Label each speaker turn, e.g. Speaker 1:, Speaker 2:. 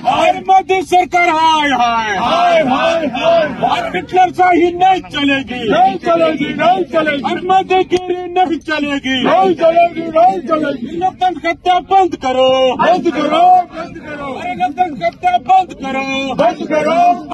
Speaker 1: और मोदी सरकार हाय हाय
Speaker 2: हाय हाय हाय
Speaker 1: और हिटलर शाही नहीं चलेगी,
Speaker 2: नहीं चलेगी, नहीं चलेगी,
Speaker 1: और मोदीगिरी नहीं चलेगी,
Speaker 2: नहीं चलेगी, नहीं चलेगी।
Speaker 1: लोकतंत्र हत्या बंद करो,
Speaker 2: बंद करो, बंद करो,
Speaker 1: अरे लोकतंत्र हत्या बंद करो,
Speaker 2: बंद करो।